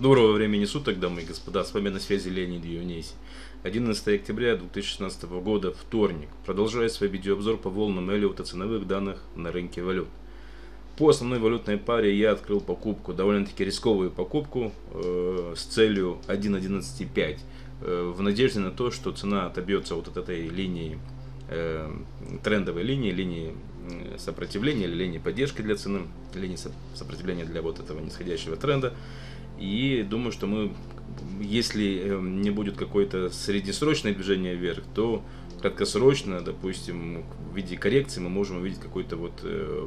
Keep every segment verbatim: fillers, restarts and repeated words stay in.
Доброго времени суток, дамы и господа, с вами на связи Леонид Юнейси. одиннадцатое октября две тысячи шестнадцатого года, вторник. Продолжаю свой видеообзор по волнам Эллиота ценовых данных на рынке валют. По основной валютной паре я открыл покупку, довольно-таки рисковую покупку э, с целью один одиннадцать пять, э, в надежде на то, что цена отобьется вот от этой линии, э, трендовой линии, линии сопротивления или линии поддержки для цены, линии сопротивления для вот этого нисходящего тренда. И думаю, что мы, если не будет какое-то среднесрочное движение вверх, то краткосрочно, допустим, в виде коррекции мы можем увидеть какой-то вот э,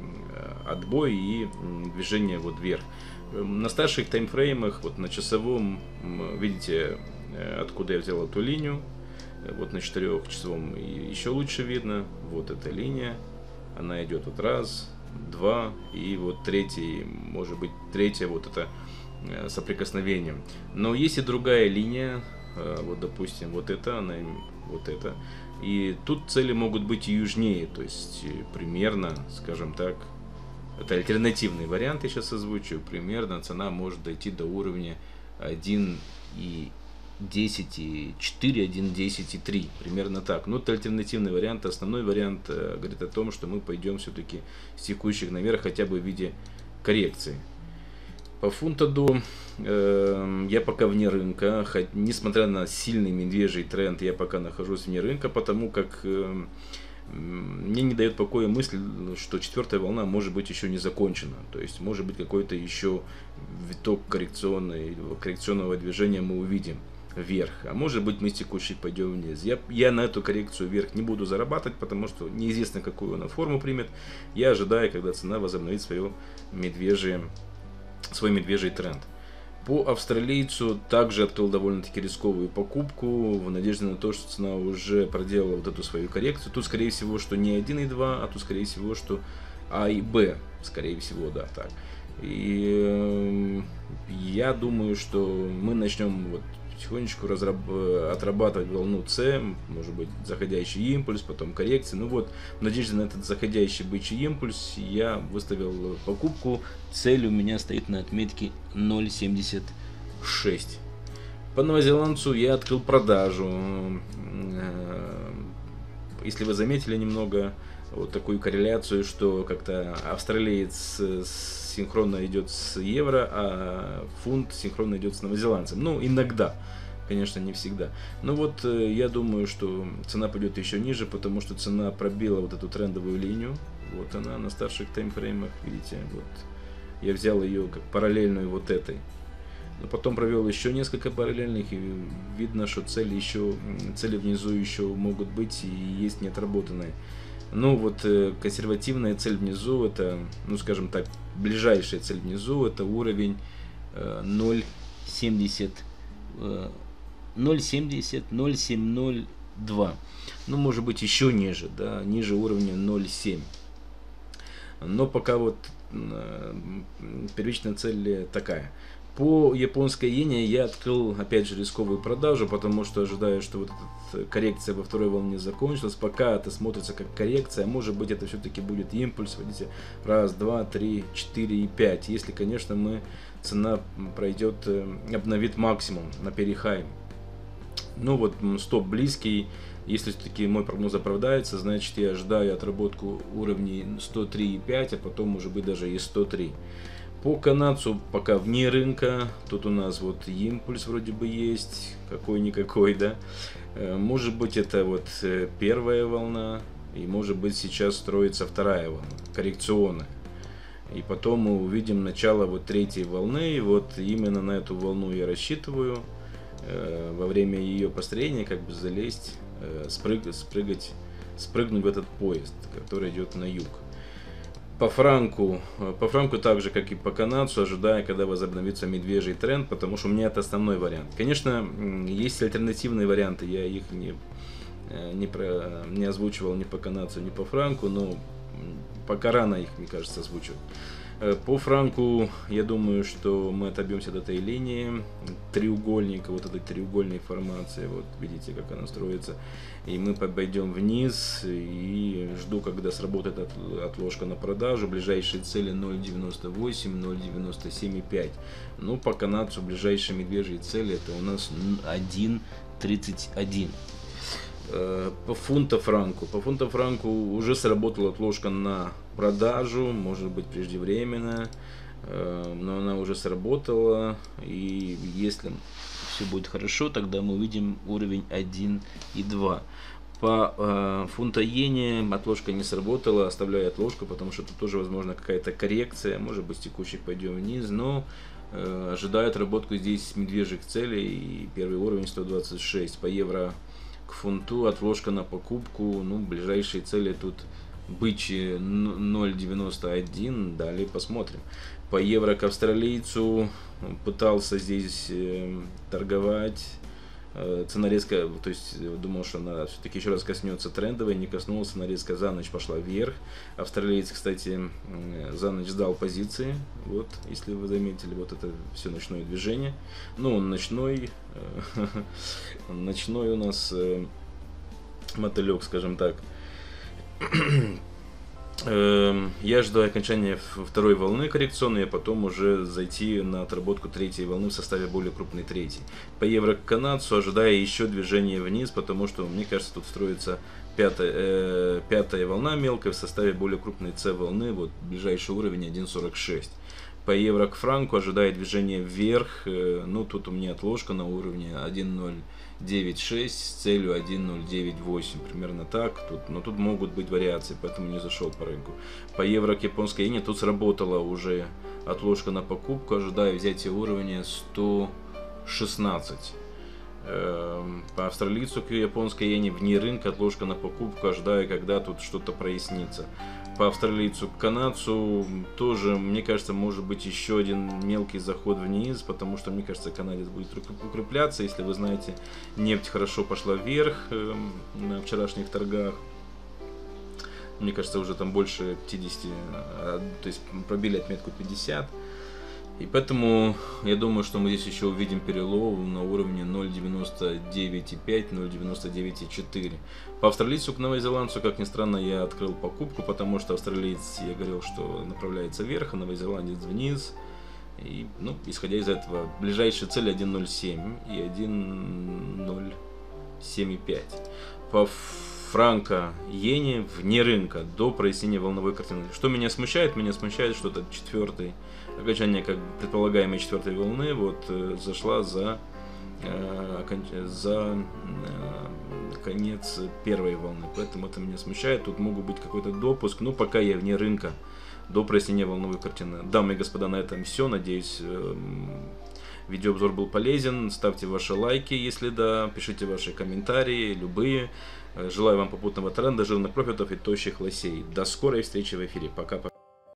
отбой и движение вот вверх. На старших таймфреймах, вот на часовом, видите, откуда я взял эту линию. Вот на четырехчасовом еще лучше видно. Вот эта линия, она идет вот раз, два, и вот третий, может быть, третья вот это соприкосновением. Но есть и другая линия, вот допустим, вот это, она, вот это. И тут цели могут быть и южнее, то есть примерно, скажем так, это альтернативный вариант, я сейчас озвучу, примерно цена может дойти до уровня один и десять и четыре, один десять и три, примерно так. Но это альтернативный вариант. Основной вариант э, говорит о том, что мы пойдем все-таки с текущих наверх, хотя бы в виде коррекции. По фунту э, я пока вне рынка, хоть, несмотря на сильный медвежий тренд, я пока нахожусь вне рынка, потому как э, мне не дает покоя мысль, что четвертая волна может быть еще не закончена. То есть может быть какой-то еще виток коррекционный, коррекционного движения мы увидим вверх, а может быть мы с текущей пойдем вниз. Я, я на эту коррекцию вверх не буду зарабатывать, потому что неизвестно, какую она форму примет. Я ожидаю, когда цена возобновит свое медвежье, свой медвежий тренд. По австралийцу также открыл довольно-таки рисковую покупку в надежде на то, что цена уже проделала вот эту свою коррекцию. Тут скорее всего, что не один и два, а тут скорее всего, что А и Б, скорее всего, да, так. И э, я думаю, что мы начнем вот потихонечку разраб... отрабатывать волну С, может быть заходящий импульс, потом коррекция. Ну вот, в надежде на этот заходящий бычий импульс я выставил покупку. Цель у меня стоит на отметке ноль семьдесят шесть. По новозеландцу я открыл продажу. Если вы заметили немного вот такую корреляцию, что как-то австралиец синхронно идет с евро, а фунт синхронно идет с новозеландцем. Ну, иногда, конечно, не всегда. Но вот я думаю, что цена пойдет еще ниже, потому что цена пробила вот эту трендовую линию. Вот она на старших таймфреймах, видите, вот. Я взял ее как параллельную вот этой. Но потом провел еще несколько параллельных, и видно, что цели еще, цели внизу еще могут быть и есть неотработанные. Ну вот консервативная цель внизу, это, ну скажем так, ближайшая цель внизу, это уровень ноль семьдесят, ноль семьдесят, ноль семь ноль два. Ну может быть еще ниже, да, ниже уровня ноль семь. Но пока вот первичная цель такая. По японской иене я открыл опять же рисковую продажу, потому что ожидаю, что вот эта коррекция во второй волне закончилась. Пока это смотрится как коррекция, а может быть это все-таки будет импульс. Видите, раз, два, три, четыре и пять. Если, конечно, мы цена пройдет, обновит максимум на перехай. Ну вот стоп близкий. Если все-таки мой прогноз оправдается, значит я ожидаю отработку уровней сто три и пять, а потом может быть даже и сто три. По канадцу пока вне рынка. Тут у нас вот импульс вроде бы есть, какой-никакой, да. Может быть это вот первая волна, и может быть сейчас строится вторая волна, коррекционная. И потом мы увидим начало вот третьей волны, и вот именно на эту волну я рассчитываю. Во время ее построения как бы залезть, спрыг, спрыгать, спрыгнуть в этот поезд, который идет на юг. По франку, по франку так же, как и по канадцу, ожидая, когда возобновится медвежий тренд, потому что у меня это основной вариант. Конечно, есть альтернативные варианты, я их не, не, про, не озвучивал ни по канадцу, ни по франку, но пока рано их, мне кажется, озвучивать. По франку, я думаю, что мы отобьемся от этой линии треугольника, вот этой треугольной формации, вот видите, как она строится, и мы пойдем вниз, и жду, когда сработает отложка на продажу. Ближайшие цели ноль девяносто восемь, ноль девяносто семь и пять. Ну, по канадцу ближайшие медвежьи цели это у нас один тридцать один. По фунта-франку. По фунта-франку уже сработала отложка на продажу, может быть преждевременно, но она уже сработала, и если все будет хорошо, тогда мы увидим уровень один и два. По э, фунта-иене отложка не сработала, оставляю отложку, потому что тут тоже возможно какая-то коррекция, может быть с текущих пойдем вниз, но э, ожидаю отработку здесь медвежьих целей, и первый уровень сто двадцать шесть. По евро к фунту отложка на покупку, ну, ближайшие цели тут бычьи ноль девяносто один, далее посмотрим. По евро к австралийцу пытался здесь э, торговать, э, цена резко, то есть думал, что она все-таки еще раз коснется трендовой, не коснулась, она резко за ночь пошла вверх. Австралиец, кстати, э, за ночь сдал позиции, вот, если вы заметили, вот это все ночное движение. Ну, он ночной, э, ночной у нас э, мотылек, скажем так. Я жду окончания второй волны коррекционной, а потом уже зайти на отработку третьей волны в составе более крупной третьей. По евро к канадцу ожидая еще движение вниз, потому что, мне кажется, тут строится пятая, э, пятая волна мелкая в составе более крупной С волны, вот ближайший уровень один сорок шесть. По евро к франку ожидая движение вверх, э, ну тут у меня отложка на уровне один ноль девять шесть с целью один ноль девять восемь, примерно так, тут, но тут могут быть вариации, поэтому не зашел по рынку. По евро к японской иене тут сработала уже отложка на покупку, ожидая взятия уровня сто шестнадцать. По австралийцу к японской иене вне рынка отложка на покупку, ожидая, когда тут что-то прояснится. По австралийцу к канадцу тоже, мне кажется, может быть еще один мелкий заход вниз, потому что, мне кажется, канадец будет укрепляться. Если вы знаете, нефть хорошо пошла вверх э, на вчерашних торгах. Мне кажется, уже там больше пятидесяти, то есть пробили отметку пятьдесят. И поэтому я думаю, что мы здесь еще увидим перелом на уровне ноль девяносто девять пять, ноль девяносто девять четыре. По австралийцу к новозеландцу, как ни странно, я открыл покупку, потому что австралиец, я говорил, что направляется вверх, а новозеландец вниз. И, ну, исходя из этого, ближайшие цели один ноль семь и один ноль семь пять. По франко-иене вне рынка до прояснения волновой картины. Что меня смущает? Меня смущает, что это четвертый, окончание как предполагаемой четвертой волны вот э, зашла за, э, оконч... за э, конец первой волны. Поэтому это меня смущает. Тут могут быть какой-то допуск, но пока я вне рынка до прояснения волновой картины. Дамы и господа, на этом все. Надеюсь, э, видеообзор был полезен. Ставьте ваши лайки, если да, пишите ваши комментарии, любые. Желаю вам попутного тренда, жирных профитов и тощих лосей. До скорой встречи в эфире. Пока-пока.